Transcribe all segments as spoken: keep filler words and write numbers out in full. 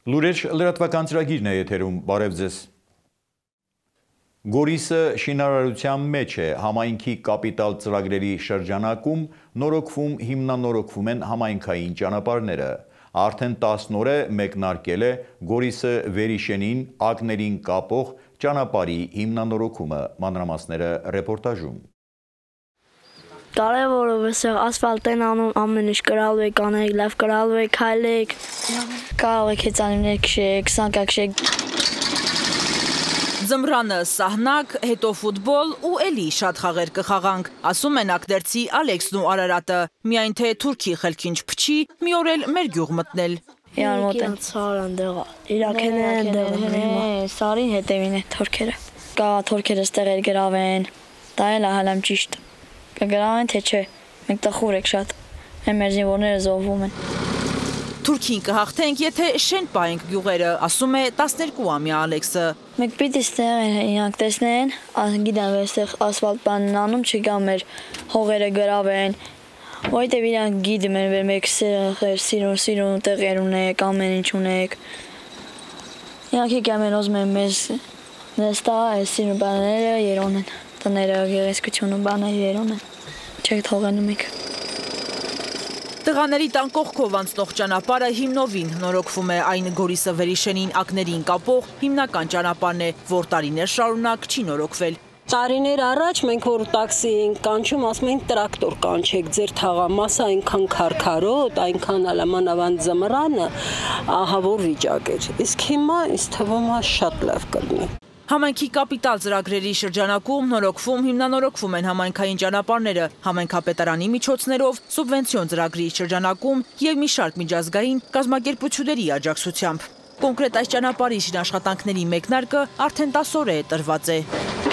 Լուրեր լրատվական ծրագիրն է եթերում, բարև ձեզ։ Գորիսը շինարարության մեջ է, համայնքի կապիտալ ծրագրերի շրջանակում նորոգվում հիմնանորոգվում են համայնքային ճանապարհները։ Արդեն տասն օր է մեկնարկել է Գորիսը Վերիշենին ակներին կապող ճանապարհի հիմնանորոգումը, մանրամասները ռեպորտաժում։ Կարևորը վսեղ ասֆալտեն անում ամեն ինչ կրալու եք անեք, լավ կրալու եք, հայլեք, կարող եք հեծանիմներ քշեք, սանկա քշեք։ Ձմռանը սահնակ, հետո ֆուտբոլ ու էլի շատ խաղեր կխաղանք, ասում են ակտերցի Ալեքսն ու Արարատը, միայն թե թուրքի խելքին չփչի, մի օր էլ մեր գյուղ մտնել։ Իրան մոտ են սարան դեղա, իրաքեն դեղա, սարին հետևին է թորքերը, կա թորքերը ստեղ էլ գրավեն, դա էլ ահալամ ճիշտ, կգրավեն թե չէ, մենք տխուր եք շատ, մեր զինվորները զոհվում են։ Թուրքին կհաղթենք, եթե շեն պահենք գյուղերը, ասում է տասներկուամյա Ալեքսը։ Մենք պիտի ստեղ իրանք տեսնեն, գիտեմ այստեղ ասֆալտ բանն անում, չգա մեր հողերը գրավեն, որովհետև իրանք գիտում են, որ մեկ սիրուն, սիրուն տեղեր ունեք, ամեն ինչ ունեք։ Իրանք եկամ են ուզում են մեզ նստա, այս սիրուն բաները երոն են, տները գեղեցկությունը բաները երոն են, չեք թողնում եք։ Տղաների տան կողքով անցնող ճանապարհը հիմնովին նորոգվում է, այն Գորիսը Վերիշենին ակներին կապող հիմնական ճանապարհն է, որ տարիներ շարունակ չի նորոգվել։ Տարիներ առաջ մենք որ տաքսի ենք կանչում, ասում ենք տրակտոր կանչեք, ձեր թաղամասը այնքան քարքարոտ, այնքան ալամանավանդ զմռանը, ահա որ վիճակ էր։ Իսկ հիմա ինձ թվում է շատ լավ կլինի։ Համայնքի կապիտալ ծրագրերի շրջանակում նորոգվում, հիմնանորոգվում են համայնքային ճանապարհները, համայնքապետարանի միջոցներով, սուբվենցիոն ծրագրի շրջանակում եւ մի շարք միջազգային կազմակերպությունների աջակցությամբ։ Կոնկրետ այս ճանապարհի շինաշխատանքների մեկնարկը արդեն տասը օր է տրված է։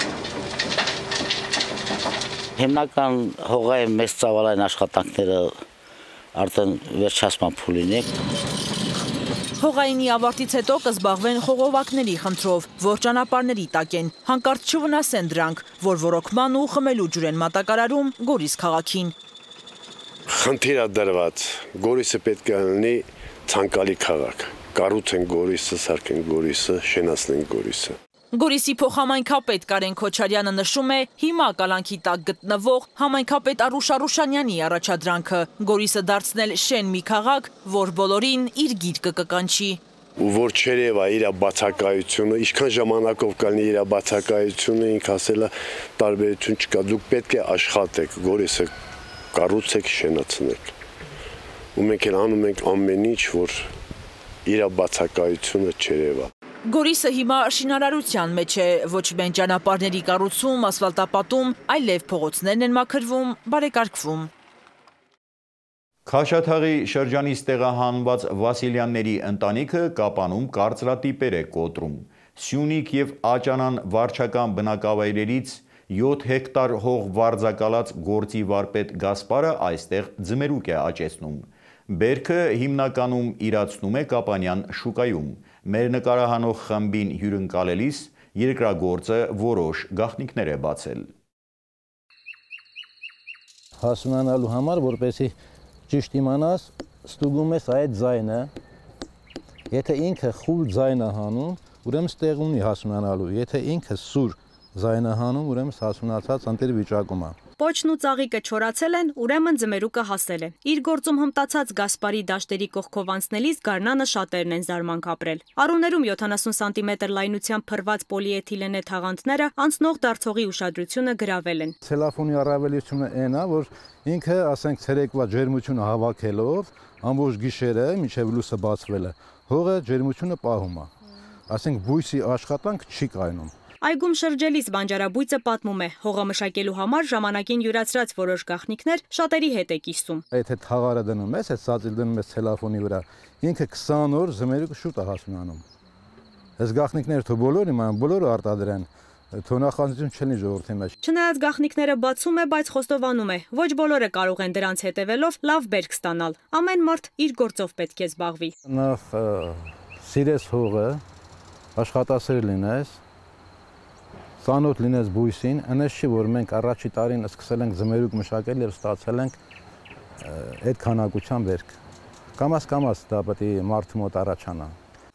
Հիմնական հողային մեծ ծավալային աշխատանքները արդեն վերջացման փուլին է։ Հողայինի ավարտից հետո կզբաղվեն խողովակների խնդրով, որ ճանապարհների տակ են, հանկարծ չվնասեն դրանք, որ ոռոգման ու խմելու ջուր են մատակարարում Գորիս քաղաքին։ Խնդիր է դրված, Գորիսը պետք է լինի ցանկալի քաղաք։ Կառուցեն Գորիսը, սարքեն Գորիսը, շենացնեն Գորիսը։ Գորիսի փոխհամայնքապետ Կարեն Քոչարյանը նշում է հիմա կալանքի տակ գտնվող համայնքապետ Արուշ Արուշանյանի առաջադրանքը Գորիսը դարձնել շեն մի քաղաք, որ բոլորին իր գիրկը կկանչի։ Ու որ չերևա իր բացակայությունը, ինչքան ժամանակով կլինի իր բացակայությունը, ինք ասել է տարբերություն չկա, դուք պետք է աշխատեք, Գորիսը կառուցեք, շենացնեք։ Ու մենք էլ անում ենք ամեն ինչ, որ իր բացակայությունը չերևա։ Գորիսը հիմա շինարարության մեջ է, ոչ միայն ճանապարհների կառուցում, ասֆալտապատում, այլև փողոցներն են մաքրվում, բարեկարգվում։ Քաշաթաղի շրջանից տեղահանված Վասիլյանների ընտանիքը Կապանում կարծրատիպեր է կոտրում։ Սյունիք եւ Աճանան վարչական բնակավայրերից յոթ հեկտար հող վարձակալած գործի վարպետ Գասպարը այստեղ ձմերուկ է աճեցնում։ Բերքը հիմնականում իրացնում է Կապանյան շուկայում։ Մեր նկարահանող խմբին հյուրընկալելիս երկրագործը որոշ գաղտնիքներ է բացել։ Հասունանալու համար, որպեսզի ճիշտ իմանաս, ստուգում ես այդ ձայնը, եթե ինքը խուլ ձայն է հանում, ուրեմն ստեղ ունի հասունանալու, եթե ինքը սուր ձայն է հանում, ուրեմն հասունացած ընտիր վիճակում է։ Պոչն ու ծաղիկը չորացել են, ուրեմն ձմերուկը հասել է։ Իր գործում հմտացած Գասպարի դաշտերի կողքով անցնելիս գարնանը շատերն են զարմանք ապրել։ Արուներում յոթանասուն սանտիմետր լայնությամբ փռված պոլիէթիլենե թաղանթները անցնող դարձողի ուշադրությունը գրավել են։ Ցելոֆոնի առավելությունը այն է, որ ինքը, ասենք, ցերեկվա ջերմությունը հավաքելով, ամբողջ գիշերը մինչև լույսը բացվել է, հողը ջերմությունը պահում է։ Ասենք, բույսի աշխատանք չի կայանում։ Այգում շրջելիս բանջարաբույծը պատմում է, հողը մշակելու համար ժամանակին յուրացրած որոշ գաղտնիքներ շատերի հետ է կիսում։ Եթե թաղարը դնում ես, այդ սածիլ դնում ես ցելոֆոնի վրա, ինքը քսան օր ձմերուկը շուտ է հասունանում։ Այս գաղտնիքները թող բոլորը իմանան, բոլորը արտադրեն, թող նախանձություն չլինի ժողովրդի մեջ։ Չնայած գաղտնիքները բացում է, բայց խոստովանում է, ոչ բոլորը կարող են դրանց հետևելով լավ բերք ստանալ։ Ամեն մարդ իր գործով պետք է զբաղվի։ Նախ սիրես հողը, աշխատասեր լինես, ծանոթ լինես բույսին, այնպես չի, որ մենք առաջի տարին սկսել ենք ձմերուկ մշակել եւ ստացել ենք այդ քանակության բերք։ Կամաց կամաց դա պետք է մարդու մոտ առաջանա։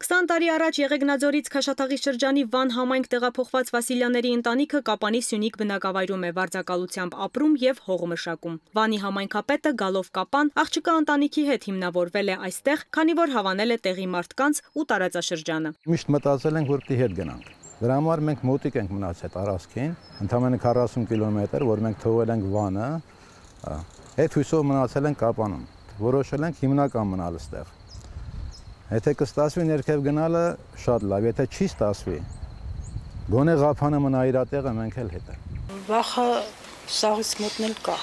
քսան տարի առաջ Եղեգնաձորից Քաշաթաղի շրջանի Վան համայնք տեղափոխված Վասիլյանների ընտանիքը Կապանի Սյունիք բնակավայրում է վարձակալությամբ ապրում եւ հող մշակում։ Վանի համայնքապետը գալով Կապան աղջկա ընտանիքի հետ հիմնավորվել է այստեղ, քանի որ հավանել է տեղի մարդկանց ու տարածաշրջանը։ Միշտ մտածել ենք, որ պիտի հետ գնանք։ Դրա համար մենք մոտիկ ենք մնացել տարածքին, ընդամենը քառասուն կիլոմետր, որ մենք թողել ենք Վանը, այդ հույսով մնացել ենք Կապանում։ Որոշել ենք հիմնական մնալ այստեղ։ Եթե կստացվի ներքև գնալը շատ լավ, եթե չի ստացվի, գոնե Ղափանը մնա իր տեղը, մենք էլ հետ ենք։ Վախը սաղից մոտնել կա։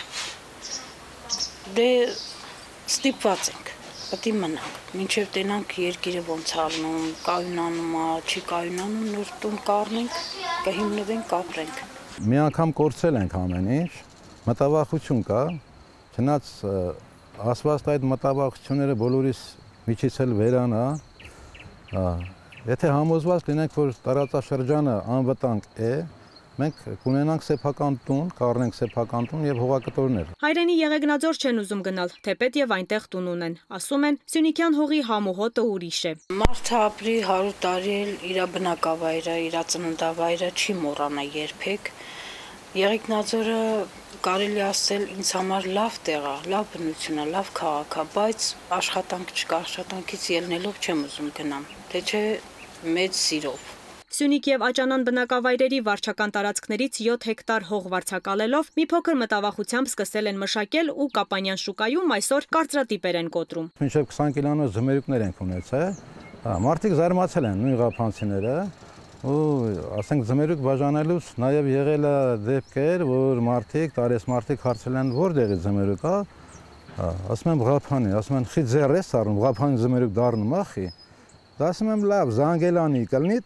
Դե ստիպված ենք, պետք է մնանք, մինչև տենանք երկիրը ոնց ալնում, կայունանում է, չի կայունանում, նոր տուն կառնենք, կհիմնվենք, կապրենք։ Մի անգամ կորցրել ենք ամեն ինչ, մտավախություն կա, չնայած ասված այդ մտավախությունները բոլորիս միջից էլ վերան է, եթե համոզված լինենք, որ տարածաշրջանը անվտանգ է, մենք կունենանք սեփական տուն, կառնենք սեփական տուն եւ հողակտորներ։ Հայրենի Եղեգնաձոր չեն ուզում գնալ, թեպետ եւ այնտեղ տուն ունեն։ Ասում են, Սյունիքյան հողի համ ու հոտը ուրիշ է։ Մարդը ապրի հարյուր տարի էլ իր բնակավայրը, իր ծննդավայրը չի մոռանա երբեք։ Եղեգնաձորը կարելի ասել ինձ համար լավ տեղ է, լավ բնություն է, լավ քաղաք է, բայց աշխատանք չկա, աշխատանքից ելնելով չեմ ուզում գնամ, թե չէ մեծ սիրով։ Սյունիք եւ Աճանան բնակավայրերի վարչական տարածքներից յոթ հեկտար հող վարձակալելով մի փոքր մտավախությամբ սկսել են մշակել ու Կապանյան շուկայում այսօր կարծրատիպեր են կոտրում։ Մինչև քսան կիլոնոց զմերուկներ ենք ունեցել, մարդիկ զարմացել են նույն ղափանցիները, ու ասենք զմերուկ բաժանելուց նաեւ եղել է դեպքեր, որ մարդիկ, տարես մարդիկ հարցել են որտեղի զմերուկ է, ասում եմ Ղափանի, ասում են խի ձեռ ես առնում, Ղափանի զմերուկ դառնում է խի։ Ասում եմ լավ, Զանգելանի կլնի։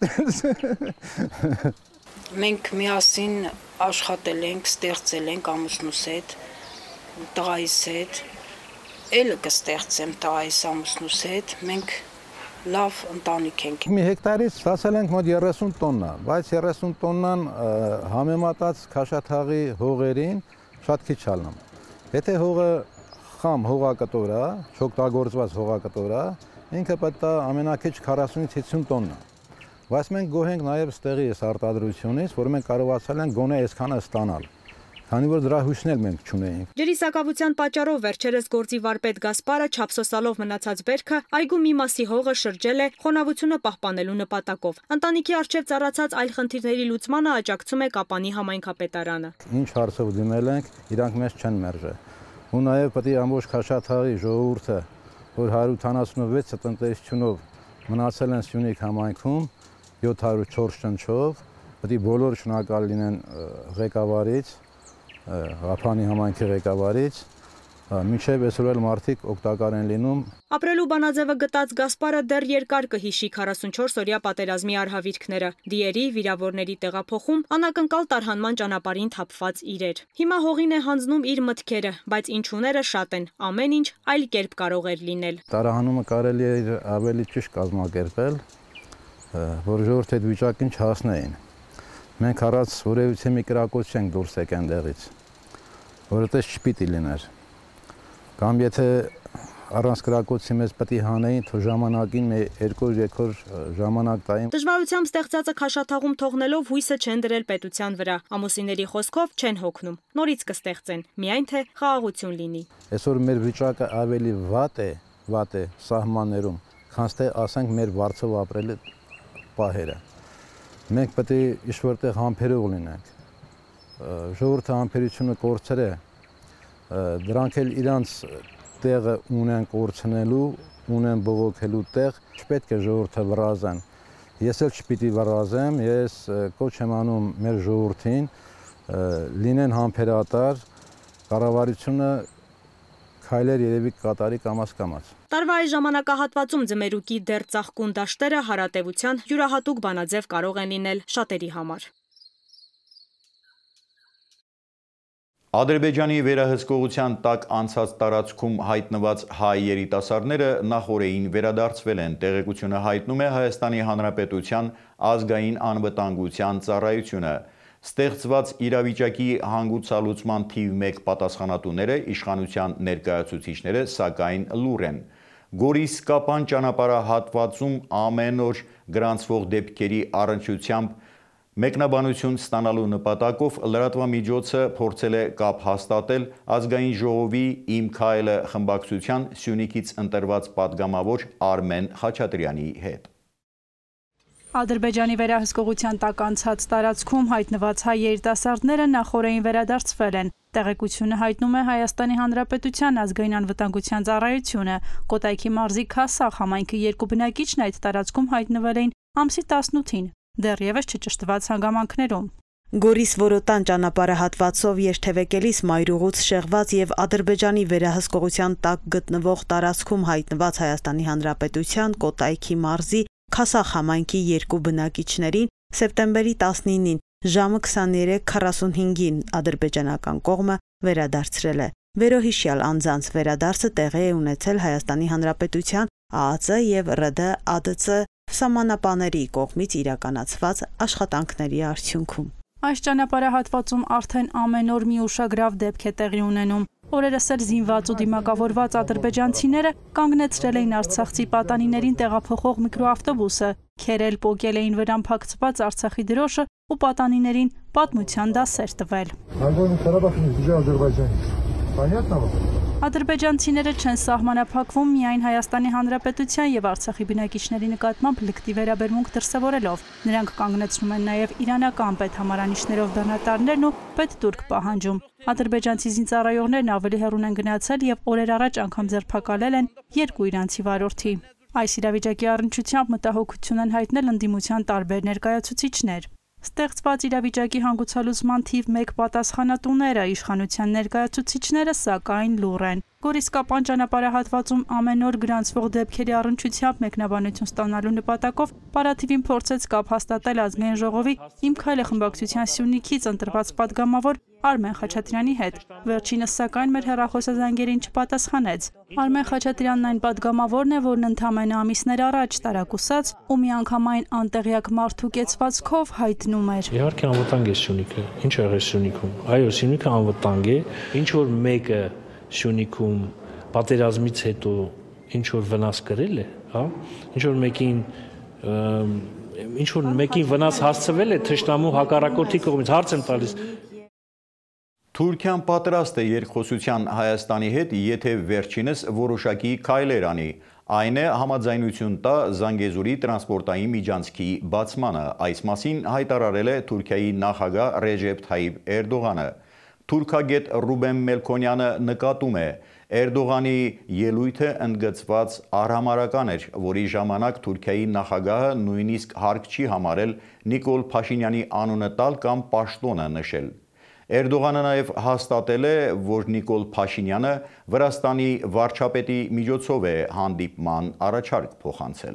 Մենք միասին աշխատել ենք, ստեղծել ենք ամուսնուս հետ, տղայիս հետ, էլ կստեղծեմ տղայիս ամուսնուս հետ, մենք լավ ընտանիք ենք։ Մի հեկտարից ստացել ենք մոտ երեսուն տոննա, բայց երեսուն տոննան համեմատած Քաշաթաղի հողերին շատ քիչ ալնում։ Եթե հողը խամ հողակտոր է, չօգտագործված հողակտոր է, ինքը պետք է ամենակիչ քառասունից հիսուն տոննա։ Բայց մենք գոհ ենք նաև ստեղի այս արտադրությունից, որ մենք կարողացել ենք գոնե այսքանը ստանալ, քանի որ դրա հույսն էլ մենք չունեինք։ Ջրի սակավության պատճառով վերջերս գործի վարպետ Գասպարը չափսոսալով մնացած բերքը այգու մի մասի հողը շրջել է խոնավությունը պահպանելու նպատակով։ Ընտանիքի առջև ծառացած այլ խնդիրների լուծմանը աջակցում է Կապանի համայնքապետարանը։ Ինչ հարցով դիմել ենք, իրանք մեզ չեն մերժել։ Ու նաև պետք է ամբողջ Քաշաթաղի ժողովուրդը, որ հարյուր քսանվեց տնտեսությունով մնացել են Սյունիք համայնքում յոթ հարյուր չորս ճնչով, պետք է բոլոր շնորհակալ լինեն ղեկավարից, Ղափանի համայնքի ղեկավարից, մինչև այսօր էլ մարդիկ օգտակար են լինում։ Ապրելու բանաձևը գտած Գասպարը դեռ երկար կհիշի քառասունչորս օրյա պատերազմի արհավիրքները, դիերի, վիրավորների տեղափոխում, անակնկալ տարհանման ճանապարհին թափված իրեր։ Հիմա հողին է հանձնում իր մտքերը, բայց ինչուները շատ են, ամեն ինչ այլ կերպ կարող էր լինել։ Տարահանումը կարելի է ավելի ճիշտ կազմակերպել, որ ժողովուրդը այդ վիճակին չհասնեին։ Մենք առանց որևիցե մի կրակոց չենք դուրս եկան դեղից, որովհետեւ չպիտի լիներ։ Կամ եթե առանց կրակոցի մեզ պետք է հանեին, թող ժամանակին երկու-երեք օր ժամանակ տային։ Դժվարությամբ ստեղծածը Քաշաթաղում թողնելով հույսը չեն դրել պետության վրա, ամուսինների խոսքով չեն հոգնում, նորից կստեղծեն, միայն թե խաղաղություն լինի։ Այսօր մեր վիճակը ավելի վատ է, վատ է սահմաններում, քան թե ասենք մեր վարձով ապրել պահերը։ Մենք պետք է ինչ-որտեղ համբերող լինենք։ Ժողովուրդը համբերությունը կորցրել է, դրանք էլ իրանց տեղը ունեն կորցնելու, ունեն բողոքելու տեղ, չպետք է ժողովուրդը վրազեն։ Ես էլ չպիտի վրազեմ, ես կոչ եմ անում մեր ժողովրդին լինեն համբերատար, կառավարությունը քայլեր երևի կատարի կամաց-կամաց։ Տարվա այս ժամանակահատվածում ձմերուկի դեռ ծաղկուն դաշտերը հարատևության յուրահատուկ բանաձև կարող են լինել շատերի համար։ Ադրբեջանի վերահսկողության տակ անցած տարածքում հայտնված հայ երիտասարդները նախօրեին վերադարձվել են, տեղեկությունը հայտնում է Հայաստանի Հանրապետության ազգային անվտանգության ծառայությունը։ Ստեղծված իրավիճակի հանգուցալուծման թիվ մեկ պատասխանատուները իշխանության ներկայացուցիչները սակայն լուռ են։ Գորիս-Կապան ճանապարհահատվածում ամեն օր գրանցվող դեպքերի առնչությամբ մեկնաբանություն ստանալու նպատակով լրատվամիջոցը փորձել է կապ հաստատել ազգային ժողովի «Իմ քայլը» խմբակցության Սյունիքից ընտրված պատգամավոր Արմեն Խաչատրյանի հետ։ Ադրբեջանի վերահսկողության տակ անցած տարածքում հայտնված հայ երիտասարդները նախօրեին վերադարձվել են։ Տեղեկությունը հայտնում է Հայաստանի Հանրապետության ազգային անվտանգության ծառայությունը։ Կոտայքի մարզի Քասախ համայնքի երկու բնակիչն այդ տարածքում հայտնվել էին ամսի տասնութին, դեռևս չճշտված հանգամանքներում։ Գորիս-Որոտան ճանապարհահատվածով երթևեկելիս մայրուղուց շեղված եւ Ադրբեջանի վերահսկողության տակ գտնվող տարածքում հայտնված Հայաստանի Հանրապետության Կոտայքի մարզի Քասախ համայնքի երկու բնակիչներին սեպտեմբերի տասնինին ժամը քսաներեք քառասունհինգին ադրբեջանական կողմը վերադարձրել է։ Վերոհիշյալ անձանց վերադարձը տեղի է ունեցել Հայաստանի Հանրապետության ԱԱԾ եւ ՌԴ-ԱԴՑ սահմանապաների կողմից իրականացված աշխատանքների արդյունքում։ Այս ճանապարհահատվածում արդեն ամեն օր մի ուշագրավ դեպք է տեղի ունենում։ Օրերս էլ զինված ու դիմակավորված ադրբեջանցիները կանգնեցրել էին արցախցի պատանիներին տեղափոխող միկրոավտոբուսը, քերել, պոկել էին վրան փակցված Արցախի դրոշը ու պատանիներին պատմության դասեր տվել։ Ադրբեջանցիները չեն սահմանափակվում միայն Հայաստանի Հանրապետության եւ Արցախի բնակիչների նկատմամբ լկտի վերաբերմունք դրսևորելով։ Նրանք կանգնեցնում են նաեւ իրանական պետհամարանիշներով բեռնատարներն ու պետտուրք պահանջում։ Ադրբեջանցի զինծառայողներն ավելի հեռուն են գնացել եւ օրեր առաջ անգամ ձերբակալել են երկու իրանցի վարորդի։ Այս իրավիճակի առնչությամբ մտահոգություն են հայտնել ընդդիմության տարբեր ներկայացուցիչներ։ Ստեղծված իրավիճակի հանգուցալուծման թիվ մեկ պատասխանատուները իշխանության ներկայացուցիչները սակայն լուռ են։ Գորիս-Կապան ճանապարհահատվածում ամեն օր գրանցվող դեպքերի առնչությամբ մեկնաբանություն ստանալու նպատակով Պարաթիվին փորձեց կապ հաստատել ազգային ժողովի «Իմ քայլը» խմբակցության Սյունիքից ընտրված պատգամավոր Արմեն Խաչատրյանի հետ։ Վերջինս սակայն մեր հեռախոսազանգերին չպատասխանեց։ Արմեն Խաչատրյանն այն պատգամավորն է, որն ընդամենը ամիսներ առաջ տարակուսած ու միանգամայն անտեղյակ մարդու կեցվածքով հայտնում էր. Իհարկե անվտանգ է Սյունիքը։ Ինչ ա եղել Սյունիքում։ Այո, Սյունիքը անվտանգ է։ Ինչ որ մեկը Սյունիքում պատերազմից հետո ինչ որ վնաս կրել է, հա, ինչ որ մեկին ինչ որ մեկին վնաս հասցվել է թշնամու հակառակորդի կողմից, հարց եմ տալիս։ Թուրքիան պատրաստ է երկխոսության Հայաստանի հետ, եթե վերջինս որոշակի քայլեր անի, այն է համաձայնություն տա Զանգեզուրի տրանսպորտային միջանցքի բացմանը, այս մասին հայտարարել է Թուրքիայի նախագահ Ռեջեփ Թայիփ Էրդողանը։ Թուրքագետ Ռուբեն Մելքոնյանը նկատում է, Էրդողանի ելույթը ընդգծված արհամարական էր, որի ժամանակ Թուրքիայի նախագահը նույնիսկ հարկ չի համարել Նիկոլ Փաշինյանի անունը տալ կամ պաշտոնը նշել։ Էրդողանը նաև հաստատել է, որ Նիկոլ Փաշինյանը Վրաստանի վարչապետի միջոցով է հանդիպման առաջարկ փոխանցել։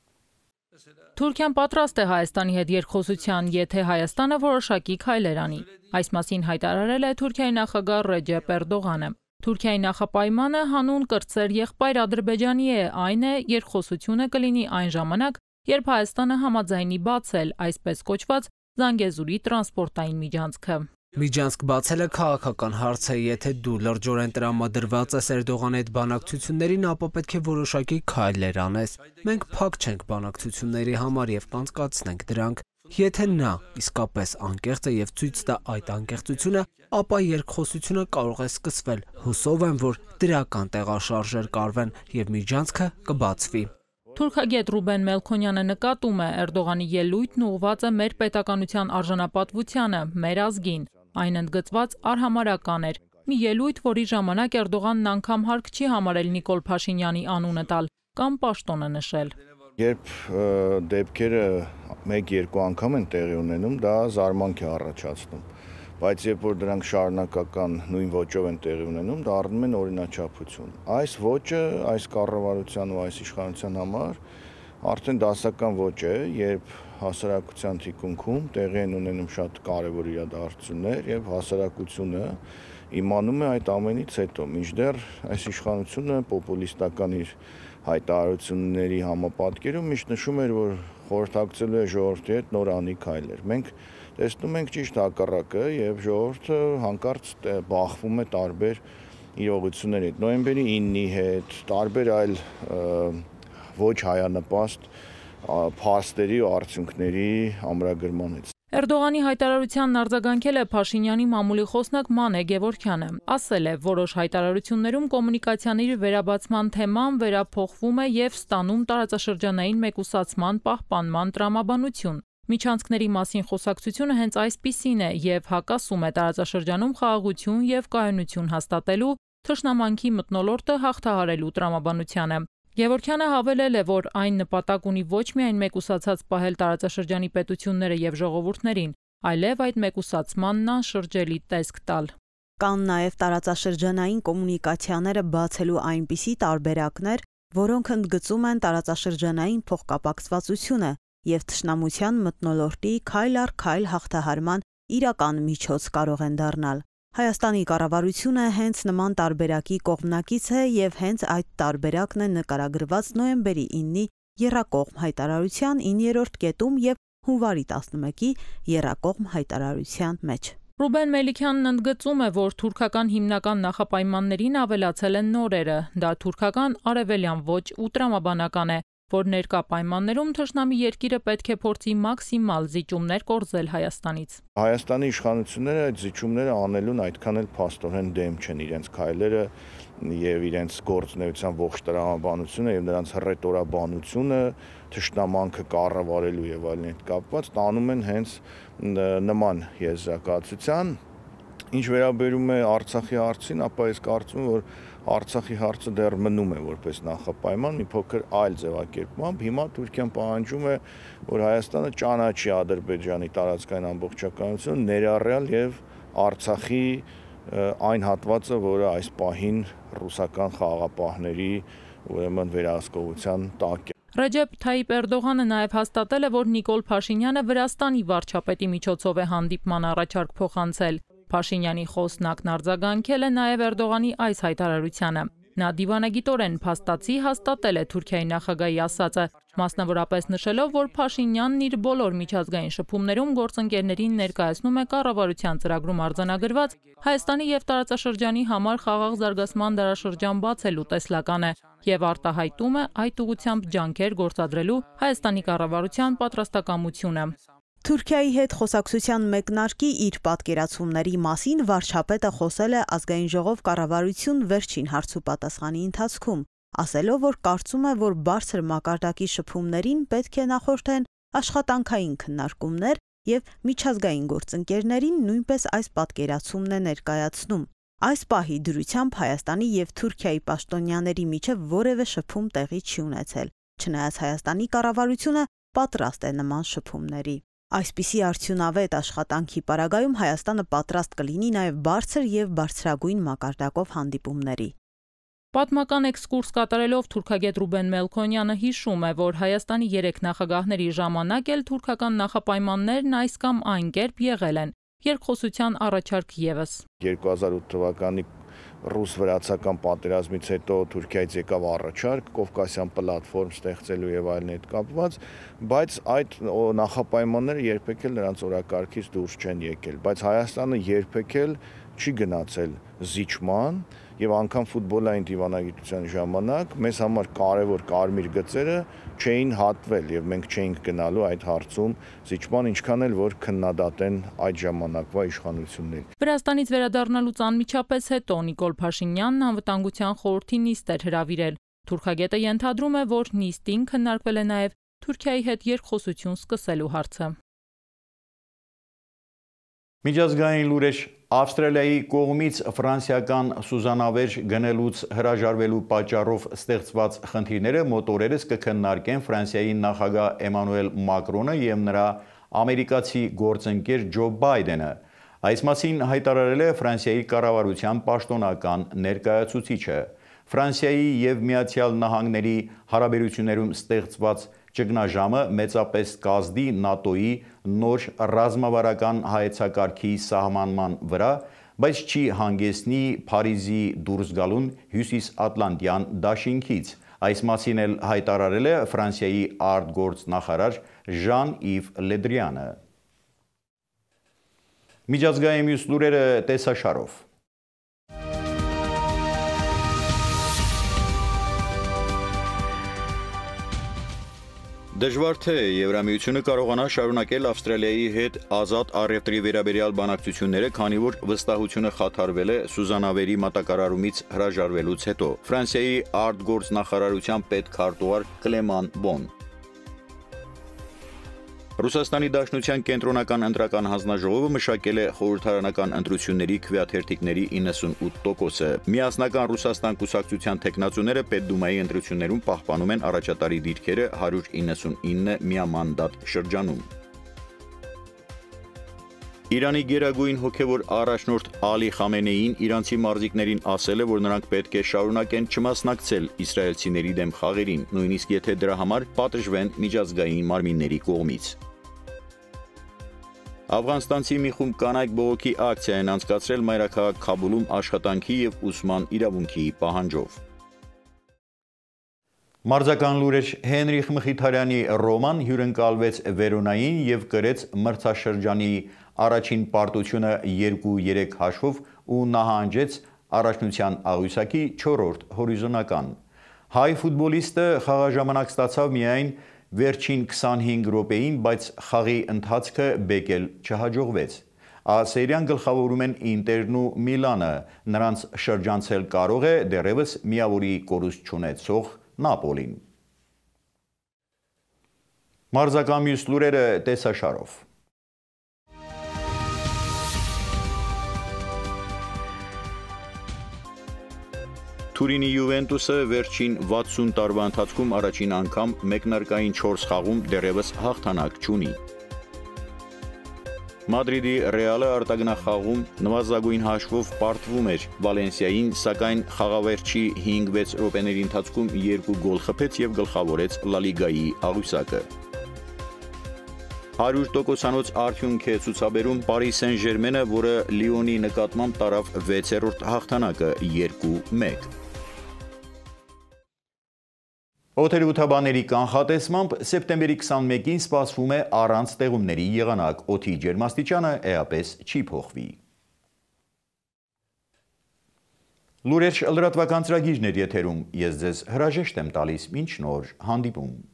Թուրքիան պատրաստ է Հայաստանի հետ երկխոսության, եթե Հայաստանը որոշակի քայլեր անի։ Այս մասին հայտարարել է Թուրքիայի նախագահ Ռեջեփ Էրդողանը։ Թուրքիայի նախապայմանը հանուն կրտսեր եղբայր Ադրբեջանի է, այն է երկխոսությունը կլինի այն ժամանակ, երբ Հայաստանը համաձայնի բացել այսպես կոչված Զանգեզուրի տրանսպորտային միջանցքը։ Միջանցք բացելը քաղաքական հարց է, եթե դու լրջորեն տրամադրված ես Էրդողանի հետ բանակցություններին, ապա պետք է որոշակի քայլեր անես։ Մենք փակ չենք բանակցությունների համար եւ կանցկացնենք դրանք։ Եթե նա իսկապես անկեղծ է եւ ցույց տա այդ անկեղծությունը, ապա երկխոսությունը կարող է սկսվել։ Հուսով եմ, որ դրական տեղաշարժեր կարվեն եւ միջանցքը կբացվի։ Թուրքագետ Ռուբեն Մելքոնյանը նկատում է, Էրդողանի ելույթն ուղղված է մեր պետականության արժանապատվությանը, մեր ազգին։ Այն ընդգծված արհամարական էր։ Մի ելույթ, որի ժամանակ Էրդողանն անգամ հարկ չի համարել Նիկոլ Փաշինյանի անունը տալ կամ պաշտոնը նշել։ Երբ դեպքերը մեկ-երկու անգամ են տեղի ունենում, դա զարմանք է առաջացնում, բայց երբ որ դրանք շարունակական նույն ոճով են տեղի ունենում, դա առնում են օրինաչափություն։ Այս ոճը, այս կառավարության ու այս իշխանության համար արդեն դասական ոճ է, երբ հասարակության թիկունքում տեղի են ունենում շատ կարևոր իրադարձություններ եւ հասարակությունը իմանում է այդ ամենից հետո, մինչդեռ այս իշխանությունը պոպուլիստական իր հայտարարությունների համապատկերում միշտ նշում էր, որ խորհրդակցելու է ժողովրդի հետ նոր անի քայլեր։ Մենք տեսնում ենք ճիշտ հակառակը եւ ժողովուրդը հանկարծ բախվում է տարբեր իրողությունների հետ, նոյեմբերի իննի հետ, տարբեր այլ ոչ հայանպաստ փաստերի ու արդյունքների ամրագրմանից։ Էրդողանի հայտարարությանն արձագանքել է Փաշինյանի մամուլի խոսնակ Մանե Գևորգյանը։ Ասել է, որոշ հայտարարություններում կոմունիկացիաների վերաբացման թեման վերափոխվում է եւ ստանում տարածաշրջանային մեկուսացման պահպանման տրամաբանություն։ Միջանցքների մասին խոսակցությունը հենց այսպիսին է եւ հակասում է տարածաշրջանում խաղաղություն եւ կայունություն հաստատելու, թշնամանքի մթնոլորտը հաղթահարելու տրամաբանությանը։ Գևորգյանը հավելել է, որ այն նպատակ ունի ոչ միայն մեկուսացած պահել տարածաշրջանի պետությունները եւ ժողովուրդներին, այլև այդ մեկուսացմանն անշրջելի տեսք տալ։ Կան նաեւ տարածաշրջանային կոմունիկացիաները բացելու այնպիսի տարբերակներ, որոնք ընդգծում են տարածաշրջանային փոխկապակցվածությունը եւ թշնամության մթնոլորտի քայլ առ քայլ հաղթահարման իրական միջոց կարող են դառնալ։ Հայաստանի կառավարությունը հենց նման տարբերակի կողմնակից է եւ հենց այդ տարբերակն է նկարագրված նոյեմբերի իննի եռակողմ հայտարարության իններորդ կետում եւ հունվարի տասնմեկի եռակողմ հայտարարության մեջ։ Ռուբեն Մելիքյանն ընդգծում է, որ թուրքական հիմնական նախապայմաններին ավելացել են նորերը։ Դա թուրքական արևելյան ոճ ու տրամաբանական է, որ ներկա պայմաններում թշնամի երկիրը պետք է փորձի մաքսիմալ զիջումներ կորզել Հայաստանից։ Հայաստանի իշխանությունները այդ զիջումները անելուն այդքան էլ փաստորեն դեմ չեն, իրենց քայլերը եւ իրենց գործունեության ողջ տրամաբանությունը եւ նրանց հռետորաբանությունը թշնամանքը կառավարելու եւ այլն հետ կապված տանում են հենց նման եզրակացության։ Ինչ վերաբերում է Արցախի հարցին, ապա ես կարծում եմ, որ Արցախի հարցը դեռ մնում է որպես նախապայման, մի փոքր այլ ձևակերպմամբ։ Հիմա Թուրքիան պահանջում է, որ Հայաստանը ճանաչի Ադրբեջանի տարածքային ամբողջականությունը, ներառյալ եւ Արցախի այն հատվածը, որը այս պահին ռուսական խաղաղապահների ուրեմն վերահսկողության տակ է։ Ռեջեփ Թայիպ Էրդողանը նաև հաստատել է, որ Նիկոլ Փաշինյանը Վրաստանի վարչապետի միջոցով է հանդիպման առաջարկ փոխանցել։ Փաշինյանի խոսնակն արձագանքել է նաև Էրդողանի այս հայտարարությանը։ Նա դիվանագիտորեն փաստացի հաստատել է Թուրքիայի նախագահի ասածը, մասնավորապես նշելով, որ Փաշինյանն իր բոլոր միջազգային շփումներում գործընկերներին ներկայացնում է կառավարության ծրագրում արձանագրված Հայաստանի եւ տարածաշրջանի համար խաղաղ զարգացման դարաշրջան բացելու տեսլականը եւ արտահայտում է այդ ուղղությամբ ջանքեր գործադրելու Հայաստանի կառավարության պատրաստակամությունը։ Թուրքիայի հետ խոսակցության մեկնարկի իր պատկերացումների մասին վարչապետը խոսել է ազգային ժողով կառավարություն վերջին հարցու պատասխանի ընթացքում, ասելով, որ կարծում է, որ բարձր մակարդակի շփումներին պետք է նախորդեն աշխատանքային քննարկումներ եւ միջազգային գործընկերներին նույնպես այս պատկերացումն է ներկայացնում։ Այս պահի դրությամբ Հայաստանի եւ Թուրքիայի պաշտոնյաների միջև որևէ շփում տեղի չի ունեցել, չնայած Հայաստանի կառավարությունը պատրաստ է նման շփումների։ Այսպիսի արդյունավետ աշխատանքի պարագայում Հայաստանը պատրաստ կլինի նաև բարձր եւ բարձրագույն մակարդակով հանդիպումների։ Պատմական էքսկուրս կատարելով թուրքագետ Ռուբեն Մելքոնյանը հիշում է, որ Հայաստանի երեք նախագահների ժամանակ էլ թուրքական նախապայմաններն այս կամ այն կերպ եղել են, երկխոսության առաջարկ եւս։ երկու հազար ութ թվականի ռուս-վրացական պատերազմից հետո Թուրքիայից եկավ առաջարկ Կովկասյան պլատֆորմ ստեղծելու եւ այլն հետ կապված, բայց այդ նախապայմանները երբեք էլ նրանց օրակարգից դուրս չեն եկել, բայց Հայաստանը երբեք էլ չի գնացել զիջման եւ անգամ ֆուտբոլային դիվանագիտության ժամանակ մեզ համար կարևոր կարմիր գծերը չէին հատվել եւ մենք չէինք գնալու այդ հարցում զիջման, ինչքան էլ որ քննադատեն այդ ժամանակվա իշխանություններին։ Վրաստանից վերադառնալուց անմիջապես հետո Նիկոլ Փաշինյանն անվտանգության խորհրդի նիստ էր հրավիրել։ Թուրքագետը ենթադրում է, որ նիստին քննարկվել է նաեւ Թուրքիայի հետ երկխոսություն սկսելու հարցը։ Միջազգային լուրեր Ավստրալիայի կողմից ֆրանսիական սուզանավեր գնելուց հրաժարվելու պատճառով ստեղծված խնդիրները մոտորերս կքննարկեն Ֆրանսիայի նախագահ Էմանուել Մակրոնը եւ նրա ամերիկացի գործընկեր Ջո Բայդենը։ Այս մասին հայտարարել է Ֆրանսիայի կառավարության պաշտոնական ներկայացուցիչը։ Ֆրանսիայի եւ Միացյալ Նահանգների հարաբերություններում ստեղծված ճգնաժամը մեծապես կազդի ՆԱՏՕ-ի նոր ռազմավարական հայեցակարգի սահմանման վրա, բայց չի հանգեցնի Փարիզի դուրս գալուն հյուսիսատլանտյան դաշինքից։ Այս մասին էլ հայտարարել է Ֆրանսիայի արտգործնախարար Ժան-Իվ Լեդրյանը։ Միջազգային մյուս լուրերը տեսաշարով։ Դժվար թե Եվրամիությունը կարողանա շարունակել Ավստրալիայի հետ ազատ առևտրի վերաբերյալ բանակցությունները, քանի որ վստահությունը խաթարվել է Սուզանավերի մատակարարումից հրաժարվելուց հետո։ Ֆրանսիայի արտգործնախարարության պետքարտուղար Կլեման Բոն։ Ռուսաստանի Դաշնության կենտրոնական ընտրական հանձնաժողովը մշակել է խորհրդարանական ընտրությունների քվեաթերթիկների իննսունութ տոկոսը։ Միասնական Ռուսաստան կուսակցության թեկնածուները Պետդումայի ընտրություններում պահպանում են առաջատարի դիրքերը հարյուր իննսունինը միամանդատ շրջանում։ Իրանի գերագույն հոգևոր առաջնորդ Ալի Խամենեին իրանցի մարզիկներին ասել է, որ նրանք պետք է շարունակեն չմասնակցել իսրայելցիների դեմ խաղերին, նույնիսկ եթե դրա համար պատժվեն միջազգային մարմինների կողմից։ Աֆղանստանցի մի խումբ կանայք բողոքի ակցիա են անցկացրել մայրաքաղաք Քաբուլում աշխատանքի և ուսման իրավունքի պահանջով։ Մարզական լուրեր Հենրիխ Մխիթարյանի Ռոման հյուրընկալվեց Վերոնային և կրեց մրցաշրջանի առաջին պարտությունը երկու երեք հաշվով ու նահանջեց առաջնության աղյուսակի չորրորդ հորիզոնական։ Հայ ֆուտբոլիստը խաղաժամանակ ստացավ միայն վերջին քսանհինգ րոպեին, բայց խաղի ընթացքը բեկել չհաջողվեց։ Սերիան գլխավորում են Ինտերն ու Միլանը, նրանց շրջանցել կարող է դեռևս միավորի կորուստ չունեցող Նապոլին։ Մարզական մյուս լուրերը տեսաշարով։ Թուրինի Յուվենտուսը վերջին վաթսուն տարվա ընթացքում առաջին անգամ մեկնարկային չորս խաղում դեռևս հաղթանակ չունի։ Մադրիդի Ռեալը արտագնախաղում նվազագույն հաշվով պարտվում էր Վալենսիային, սակայն խաղավերջի հինգ-վեց րոպեների ընթացքում երկու գոլ խփեց և գլխավորեց Լա Լիգայի աղյուսակը։ հարյուր տոկոսանոց արդյունք է ցուցաբերում Պարի Սեն Ժերմենը, որը Լիոնի նկատմամբ տարավ վեցերորդ հաղթանակը երկու մեկ։ Օդերևութաբանների կանխատեսմամբ սեպտեմբերի քսանմեկին սպասվում է առանց տեղումների եղանակ, օդի ջերմաստիճանը էապես չի փոխվի։ Լուրեր լրատվական ծրագիրն էր եթերում, ես ձեզ հրաժեշտ եմ տալիս, մինչ նոր հանդիպում։